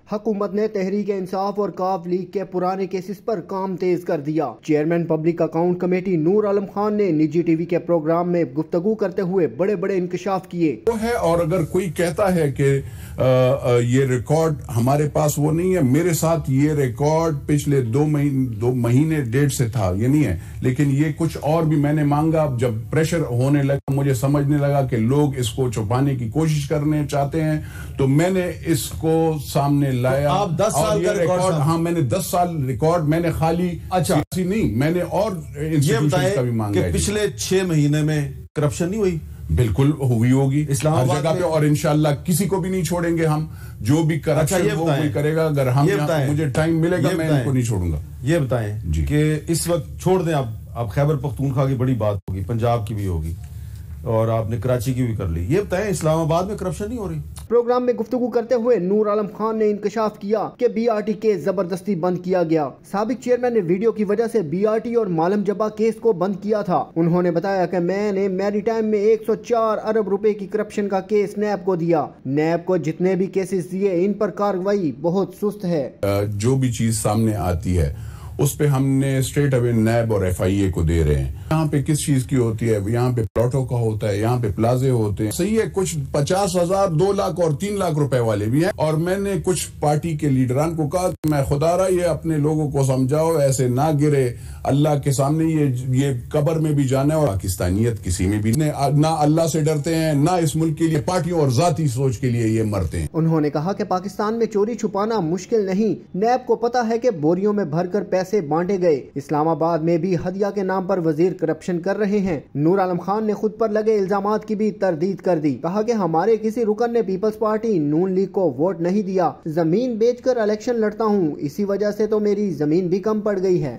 حکومت نے تحریک انصاف اور کاف لیگ کے پرانے کیسز پر کام تیز کر دیا۔ Chairman public account committee Noor Alam Khan نے نجی ٹی وی کے پروگرام میں گفتگو کرتے ہوئے بڑے بڑے انکشاف کیے۔ وہ ہے، اور اگر کوئی کہتا ہے کہ یہ ریکارڈ ہمارے پاس وہ نہیں ہے، میرے ساتھ یہ ریکارڈ پچھلے دو مہینے ڈیٹ سے تھا، یہ نہیں ہے، لیکن یہ کچھ اور بھی میں نے مانگا۔ جب پریشر ہونے لگا، مجھے سمجھنے لگا کہ لوگ اس کو چھپانے کی کوشش کرنے چاہتے ہیں، تو میں نے اس کو سامنے لایا۔ آپ 10 سال کا ریکارڈ؟ ہاں، میں نے 10 سال ریکارڈ، میں نے خالی سیاسی نہیں، میں نے اور انسٹیٹیوشنز کا بھی مانگا ہے۔ پچھلے 6 مہینے میں کرپشن نہیں ہوئی؟ بالکل ہوئی ہوگی اسلام ہر آباد جگہ پہ، اور انشاءاللہ کسی کو بھی نہیں چھوڑیں گے ہم۔ جو بھی کرپشن وہ کوئی کرے گا، اگر ہم مجھے ٹائم ملے گا میں ان کو نہیں چھوڑوں گا۔ یہ بتائیں کہ اس وقت چھوڑ دیں، اب خیبر پختونخوا کی بڑی بات ہوگی، پنجاب کی بھی ہوگی، اور آپ نے کراچی کی بھی کر لی، یہ بتائیں اسلام آباد میں کرپشن نہیں ہو رہی؟ پروگرام میں گفتگو کرتے ہوئے نور عالم خان نے انکشاف کیا کہ بی آر ٹی کیس زبردستی بند کیا گیا۔ سابق چیئرمین نے ویڈیو کی وجہ سے بی آر ٹی اور مالم جبا کیس کو بند کیا تھا۔ انہوں نے بتایا کہ میں نے میری ٹائم میں 104 ارب روپے کی کرپشن کا کیس نیب کو دیا۔ نیب کو جتنے بھی کیسز دیے، ان پر کارروائی بہت سست ہے۔ جو بھی چیز سامنے آتی ہے اس پہ ہم نے اسٹریٹ اوے نیب اور ایف آئی اے کو دے رہے ہیں۔ یہاں پہ کس چیز کی ہوتی ہے؟ یہاں پہ پلاٹوں کا ہوتا ہے، یہاں پہ پلازے ہوتے ہیں۔ صحیح ہے، کچھ 50,000 2 لاکھ اور 3 لاکھ روپے والے بھی ہیں، اور میں نے کچھ پارٹی کے لیڈران کو کہا کہ میں خدا رہا یہ اپنے لوگوں کو سمجھاؤ، ایسے نہ گرے اللہ کے سامنے، یہ قبر میں بھی جانا ہے، اور پاکستانیت کسی میں بھی نہ اللہ سے ڈرتے ہیں، نہ اس ملک کے لیے پارٹیوں اور ذاتی سوچ کے لیے یہ مرتے ہیں۔ انہوں نے کہا کہ پاکستان میں چوری چھپانا مشکل نہیں، نیب کو پتا ہے کہ بوریوں میں بھر کر پیسے بانٹے گئے۔ اسلام آباد میں بھی ہدیہ کے نام پر وزیر کرپشن کر رہے ہیں۔ نور عالم خان نے خود پر لگے الزامات کی بھی تردید کر دی۔ کہا کہ ہمارے کسی رکن نے پیپلز پارٹی نون لیگ کو ووٹ نہیں دیا، زمین بیچ کر الیکشن لڑتا ہوں، اسی وجہ سے تو میری زمین بھی کم پڑ گئی ہے۔